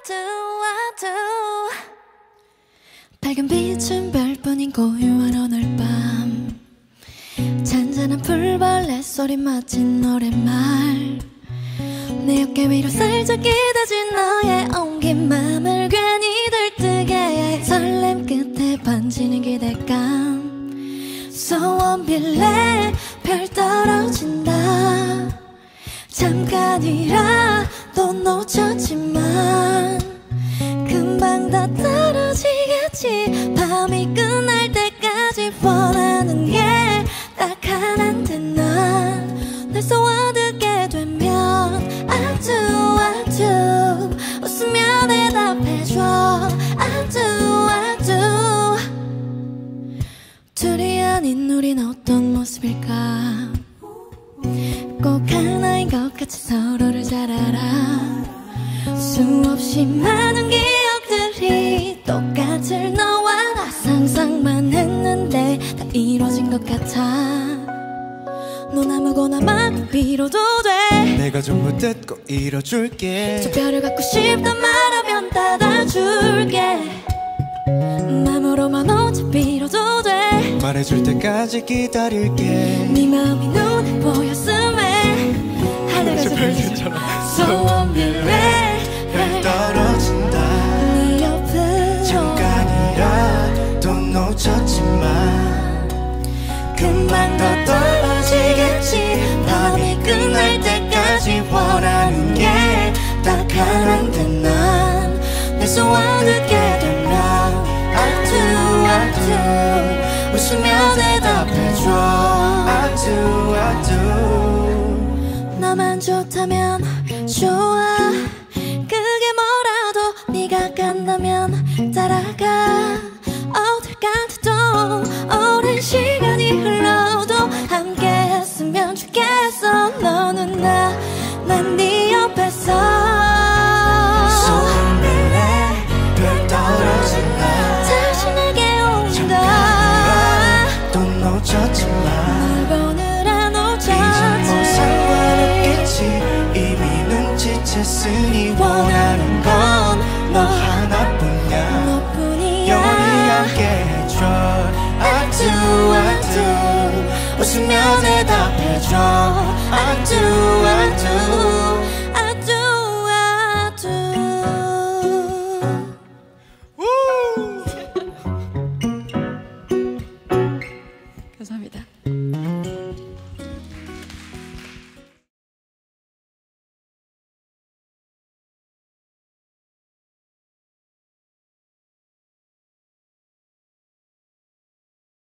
do. 밝은 빛은 별뿐인 고요한 오늘 밤, 잔잔한 풀벌레 소리 마치 노랫말, 내 어깨 위로 살짝 기대진 너의 엉킨 맘을 괜히 들뜨게 해. 설렘 끝에 번지는 기대감, 소원빌래 별 떨어진다. 잠깐이라도 놓쳤지만 금방 다 떨어지겠지. 밤이 끝날 때까지 원하는 게 딱 하나인데 난 날 쏘아듣게 되면 I do 웃으며 대답해줘. I do 둘이 아닌 우린 어떤 모습일까. 꼭 하나인 것 같이 서로를 잘 알아. 수없이 많은 기억들이 똑같을 너와 나. 상상만 했는데 다 이루어진 것 같아. 넌 아무거나 막 빌어도 돼. 내가 전부 뜯고 이뤄줄게. 저 별을 갖고 싶단 말하면 닫아줄게. 마음으로만 혼자 빌어도 돼. 말해줄 때까지 기다릴게. 네 마음이 눈에 보였음에 하늘에서 보여줘. 소원 빌래 별 떨어진다. 네 옆으로 잠깐이라도 놓쳤지만 금방 더 떨어지겠지. 밤이 끝날 때까지 원하는 게 딱 하나인데 난 내 소원 듣게 되면 I do 웃으며 대답해줘. I do 나만 좋다면 좋아. 그게 뭐라도 네가 간다면 따라가. 어딜 가도 오랜 시간이 흘러도 함께 했으면 좋겠어. 너는 난 네 옆에서. 소원 빌래 별 떨어진다. 다시 내게 온다. 잠깐이라도 놓쳤지만 널 보느라 놓쳤지. 이제 뭐 상관없겠지. 이미 눈치챘으니 원하는 건 너 하나뿐이야. 너뿐이야. 영원히 함께 해줘. I do 웃으며 대답해줘. I do